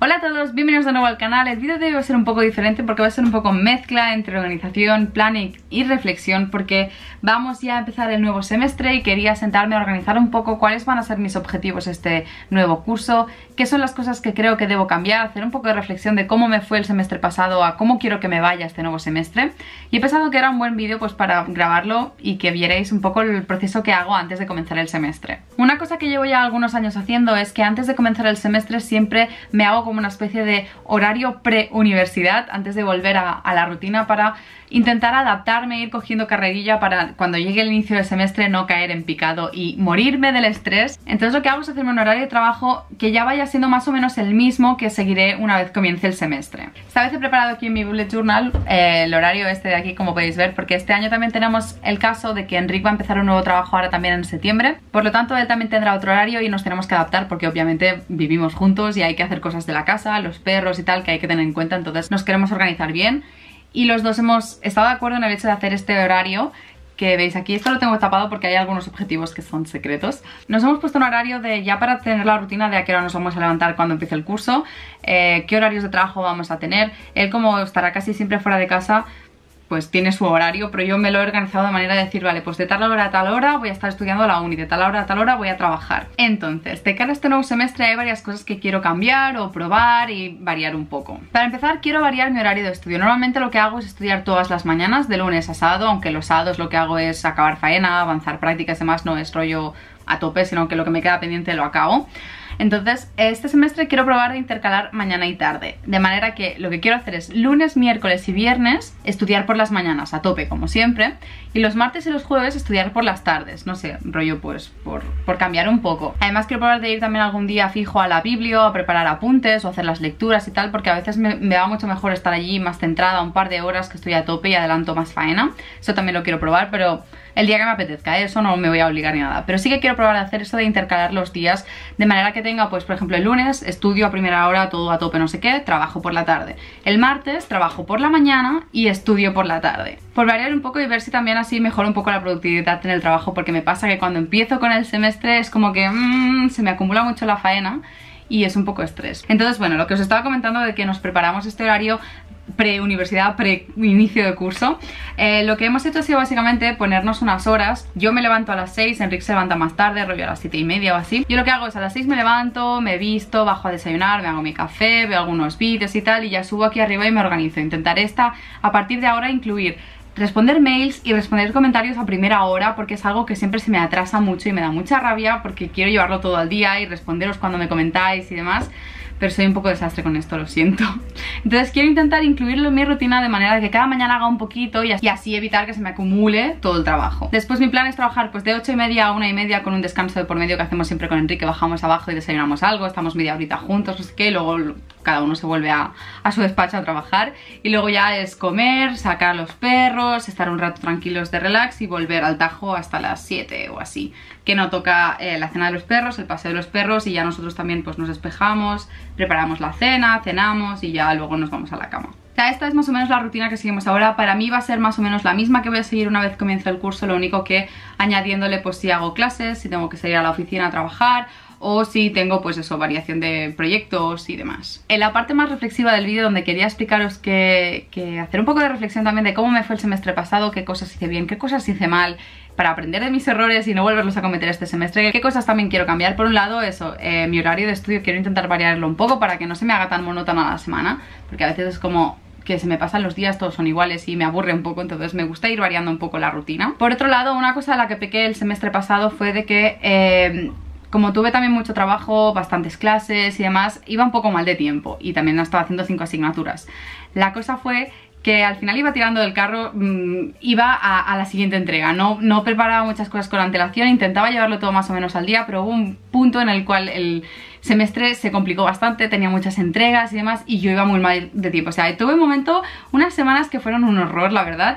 Hola a todos, bienvenidos de nuevo al canal. El vídeo de hoy va a ser un poco diferente porque va a ser un poco mezcla entre organización, planning y reflexión, porque vamos ya a empezar el nuevo semestre y quería sentarme a organizar un poco cuáles van a ser mis objetivos este nuevo curso, qué son las cosas que creo que debo cambiar, hacer un poco de reflexión de cómo me fue el semestre pasado a cómo quiero que me vaya este nuevo semestre. Y he pensado que era un buen vídeo pues para grabarlo y que vierais un poco el proceso que hago antes de comenzar el semestre. Una cosa que llevo ya algunos años haciendo es que antes de comenzar el semestre siempre me hago como una especie de horario pre-universidad antes de volver a la rutina para intentar adaptarme, ir cogiendo carrerilla para cuando llegue el inicio del semestre no caer en picado y morirme del estrés. Entonces lo que hago es hacerme un horario de trabajo que ya vaya siendo más o menos el mismo que seguiré una vez comience el semestre. Esta vez he preparado aquí en mi bullet journal el horario este de aquí, como podéis ver, porque este año también tenemos el caso de que Enric va a empezar un nuevo trabajo ahora también en septiembre. Por lo tanto él también tendrá otro horario y nos tenemos que adaptar porque obviamente vivimos juntos y hay que hacer cosas de la casa, los perros y tal que hay que tener en cuenta, entonces nos queremos organizar bien. Y los dos hemos estado de acuerdo en el hecho de hacer este horario que veis aquí. Esto lo tengo tapado porque hay algunos objetivos que son secretos. Nos hemos puesto un horario de ya para tener la rutina de a qué hora nos vamos a levantar cuando empiece el curso, qué horarios de trabajo vamos a tener. Él, como estará casi siempre fuera de casa, pues tiene su horario, pero yo me lo he organizado de manera de decir, vale, pues de tal hora a tal hora voy a estar estudiando a la uni, de tal hora a tal hora voy a trabajar. Entonces, de cara a este nuevo semestre hay varias cosas que quiero cambiar o probar y variar un poco. Para empezar, quiero variar mi horario de estudio. Normalmente lo que hago es estudiar todas las mañanas, de lunes a sábado, aunque los sábados lo que hago es acabar faena, avanzar prácticas y demás, no es rollo a tope, sino que lo que me queda pendiente lo acabo. Entonces, este semestre quiero probar de intercalar mañana y tarde, de manera que lo que quiero hacer es lunes, miércoles y viernes estudiar por las mañanas a tope como siempre, y los martes y los jueves estudiar por las tardes, no sé, rollo pues por cambiar un poco. Además quiero probar de ir también algún día fijo a la biblio, a preparar apuntes o hacer las lecturas y tal, porque a veces me va mucho mejor estar allí más centrada un par de horas que estoy a tope y adelanto más faena. Eso también lo quiero probar, pero el día que me apetezca, eso no me voy a obligar ni nada. Pero sí que quiero probar de hacer eso de intercalar los días, de manera que tenga, pues por ejemplo, el lunes estudio a primera hora, todo a tope, no sé qué, trabajo por la tarde. El martes trabajo por la mañana y estudio por la tarde. Por variar un poco y ver si también así mejoro un poco la productividad en el trabajo, porque me pasa que cuando empiezo con el semestre es como que se me acumula mucho la faena y es un poco estrés. Entonces, bueno, lo que os estaba comentando de que nos preparamos este horario pre-universidad, pre-inicio de curso, lo que hemos hecho ha sido básicamente ponernos unas horas. Yo me levanto a las 6, Enric se levanta más tarde, rollo a las 7:30 o así. Yo lo que hago es a las 6 me levanto, me visto, bajo a desayunar, me hago mi café, veo algunos vídeos y tal, y ya subo aquí arriba y me organizo. Intentaré a partir de ahora incluir responder mails y responder comentarios a primera hora, porque es algo que siempre se me atrasa mucho y me da mucha rabia porque quiero llevarlo todo al día y responderos cuando me comentáis y demás, pero soy un poco desastre con esto, lo siento. Entonces quiero intentar incluirlo en mi rutina de manera que cada mañana haga un poquito y así evitar que se me acumule todo el trabajo. Después mi plan es trabajar pues de 8:30 a 1:30 con un descanso de por medio que hacemos siempre con Enrique. Bajamos abajo y desayunamos algo, estamos media horita juntos, no sé qué, y luego cada uno se vuelve a su despacho a trabajar. Y luego ya es comer, sacar a los perros, estar un rato tranquilos de relax y volver al tajo hasta las 7 o así. Que no toca la cena de los perros, el paseo de los perros, y ya nosotros también pues nos despejamos, preparamos la cena, cenamos y ya luego nos vamos a la cama. O sea, esta es más o menos la rutina que seguimos ahora. Para mí va a ser más o menos la misma que voy a seguir una vez comience el curso, lo único que añadiéndole pues si hago clases, si tengo que salir a la oficina a trabajar, o si tengo pues eso, variación de proyectos y demás. En la parte más reflexiva del vídeo, donde quería explicaros que hacer un poco de reflexión también de cómo me fue el semestre pasado, qué cosas hice bien, qué cosas hice mal, para aprender de mis errores y no volverlos a cometer este semestre, qué cosas también quiero cambiar. Por un lado eso, mi horario de estudio quiero intentar variarlo un poco para que no se me haga tan monótona la semana, porque a veces es como que se me pasan los días, todos son iguales y me aburre un poco, entonces me gusta ir variando un poco la rutina. Por otro lado, una cosa a la que pequé el semestre pasado fue de que como tuve también mucho trabajo, bastantes clases y demás, iba un poco mal de tiempo y también estaba haciendo 5 asignaturas. La cosa fue que al final iba tirando del carro, iba a la siguiente entrega, no preparaba muchas cosas con antelación, intentaba llevarlo todo más o menos al día, pero hubo un punto en el cual el semestre se complicó bastante, tenía muchas entregas y demás, y yo iba muy mal de tiempo. O sea, tuve un momento, unas semanas que fueron un horror, la verdad.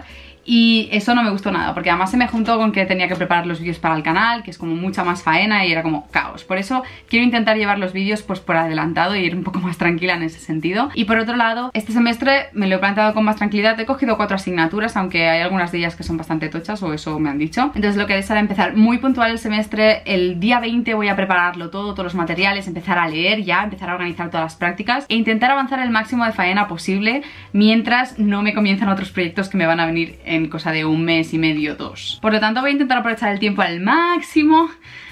y eso no me gustó nada, porque además se me juntó con que tenía que preparar los vídeos para el canal, que es como mucha más faena y era como caos. Por eso quiero intentar llevar los vídeos pues por adelantado y ir un poco más tranquila en ese sentido. Y por otro lado, este semestre me lo he planteado con más tranquilidad. He cogido 4 asignaturas, aunque hay algunas de ellas que son bastante tochas, o eso me han dicho. Entonces lo que haré será empezar muy puntual el semestre. El día 20 voy a prepararlo todo, todos los materiales, empezar a leer ya, empezar a organizar todas las prácticas e intentar avanzar el máximo de faena posible mientras no me comienzan otros proyectos que me van a venir en cosa de 1 mes y medio, 2. Por lo tanto voy a intentar aprovechar el tiempo al máximo.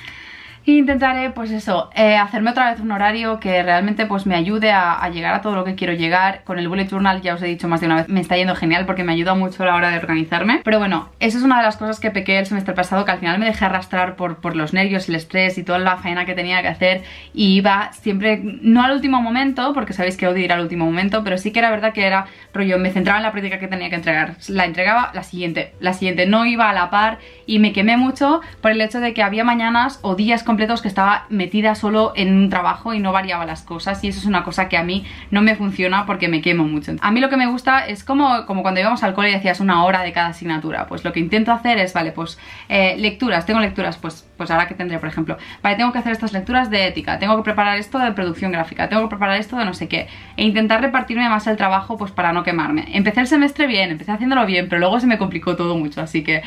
E intentaré, pues eso, hacerme otra vez un horario que realmente pues me ayude a llegar a todo lo que quiero llegar. Con el bullet journal, ya os he dicho más de una vez, me está yendo genial porque me ayuda mucho a la hora de organizarme. Pero bueno, eso es una de las cosas que pequé el semestre pasado, que al final me dejé arrastrar por los nervios, el estrés y toda la faena que tenía que hacer. Y iba siempre, no al último momento, porque sabéis que odio ir al último momento, pero sí que era verdad que era rollo, me centraba en la práctica que tenía que entregar. La entregaba la siguiente, no iba a la par y me quemé mucho por el hecho de que había mañanas o días completos que estaba metida solo en un trabajo y no variaba las cosas, y eso es una cosa que a mí no me funciona porque me quemo mucho. A mí lo que me gusta es como cuando íbamos al cole y hacías 1 hora de cada asignatura. Pues lo que intento hacer es, vale, pues lecturas, tengo lecturas, pues ahora que tendré, por ejemplo, vale, tengo que hacer estas lecturas de ética, tengo que preparar esto de producción gráfica, tengo que preparar esto de no sé qué, e intentar repartirme más el trabajo pues para no quemarme. Empecé el semestre bien, empecé haciéndolo bien, pero luego se me complicó todo mucho, así que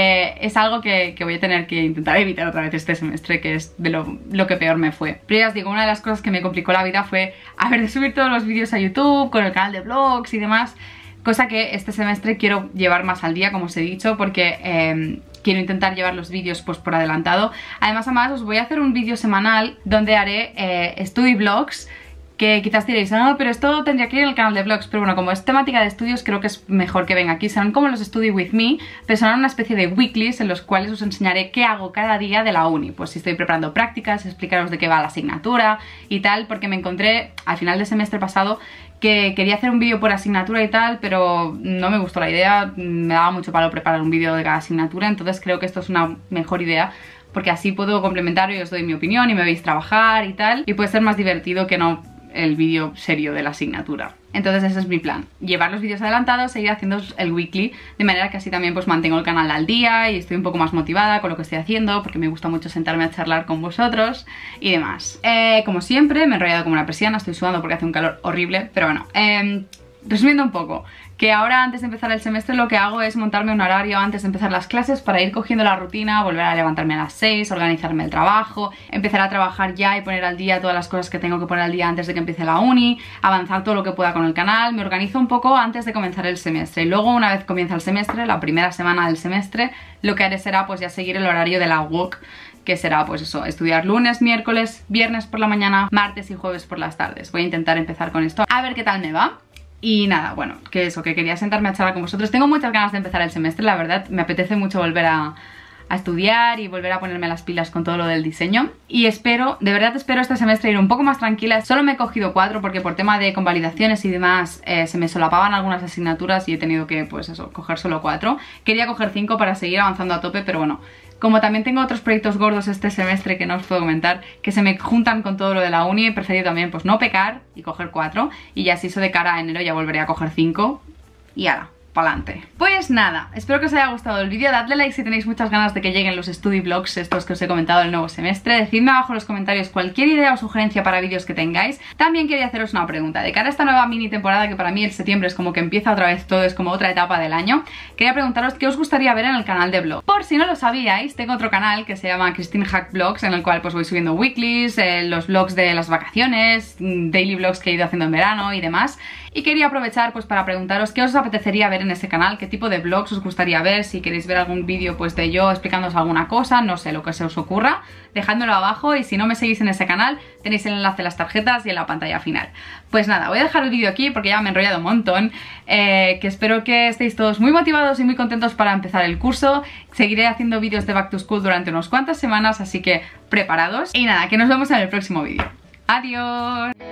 es algo que voy a tener que intentar evitar otra vez este semestre, que es de lo que peor me fue. Pero ya os digo, una de las cosas que me complicó la vida fue haber de subir todos los vídeos a YouTube, con el canal de vlogs y demás, cosa que este semestre quiero llevar más al día, como os he dicho, porque quiero intentar llevar los vídeos pues por adelantado. Además os voy a hacer un vídeo semanal donde haré study vlogs, que quizás diréis, no, pero esto tendría que ir en el canal de vlogs, pero bueno, como es temática de estudios, creo que es mejor que venga aquí. Serán como los Study With Me, pero serán una especie de weeklies en los cuales os enseñaré qué hago cada día de la uni. Pues si estoy preparando prácticas, explicaros de qué va la asignatura y tal, porque me encontré al final del semestre pasado que quería hacer un vídeo por asignatura y tal, pero no me gustó la idea, me daba mucho palo preparar un vídeo de cada asignatura, entonces creo que esto es una mejor idea, porque así puedo complementar y os doy mi opinión y me veis trabajar y tal, y puede ser más divertido que no el vídeo serio de la asignatura. Entonces ese es mi plan, llevar los vídeos adelantados, seguir haciendo el weekly, de manera que así también pues mantengo el canal al día y estoy un poco más motivada con lo que estoy haciendo, porque me gusta mucho sentarme a charlar con vosotros y demás. Como siempre, me he enrollado como una persiana, estoy sudando porque hace un calor horrible, pero bueno, resumiendo un poco, que ahora antes de empezar el semestre lo que hago es montarme un horario antes de empezar las clases para ir cogiendo la rutina, volver a levantarme a las 6, organizarme el trabajo, empezar a trabajar ya y poner al día todas las cosas que tengo que poner al día antes de que empiece la uni, avanzar todo lo que pueda con el canal. Me organizo un poco antes de comenzar el semestre y luego, una vez comienza el semestre, la primera semana del semestre, lo que haré será pues ya seguir el horario de la UOC, que será pues eso, estudiar lunes, miércoles, viernes por la mañana, martes y jueves por las tardes. Voy a intentar empezar con esto, a ver qué tal me va. Y nada, bueno, que eso, que quería sentarme a charlar con vosotros. Tengo muchas ganas de empezar el semestre, la verdad. Me apetece mucho volver a estudiar y volver a ponerme las pilas con todo lo del diseño. Y espero, de verdad espero este semestre ir un poco más tranquila. Solo me he cogido 4 porque por tema de convalidaciones y demás se me solapaban algunas asignaturas y he tenido que, pues eso, coger solo 4. Quería coger 5 para seguir avanzando a tope, pero bueno, como también tengo otros proyectos gordos este semestre que no os puedo comentar, que se me juntan con todo lo de la uni, he preferido también pues no pecar y coger 4, y ya si eso de cara a enero ya volveré a coger 5 y ala, pa'lante. Pues nada, espero que os haya gustado el vídeo, dadle like si tenéis muchas ganas de que lleguen los study vlogs estos que os he comentado del nuevo semestre, decidme abajo en los comentarios cualquier idea o sugerencia para vídeos que tengáis. También quería haceros una pregunta, de cara a esta nueva mini temporada, que para mí el septiembre es como que empieza otra vez todo, es como otra etapa del año, quería preguntaros qué os gustaría ver en el canal de vlog. Por si no lo sabíais, tengo otro canal que se llama Christine Hack Vlogs, en el cual pues voy subiendo weeklies, los vlogs de las vacaciones, daily vlogs que he ido haciendo en verano y demás. Y quería aprovechar pues para preguntaros qué os apetecería ver en ese canal, qué tipo de vlogs os gustaría ver, si queréis ver algún vídeo pues de yo explicándoos alguna cosa, no sé, lo que se os ocurra, dejádmelo abajo, y si no me seguís en ese canal tenéis el enlace en las tarjetas y en la pantalla final. Pues nada, voy a dejar el vídeo aquí porque ya me he enrollado un montón, que espero que estéis todos muy motivados y muy contentos para empezar el curso. Seguiré haciendo vídeos de Back to School durante unas cuantas semanas, así que preparados. Y nada, que nos vemos en el próximo vídeo. ¡Adiós!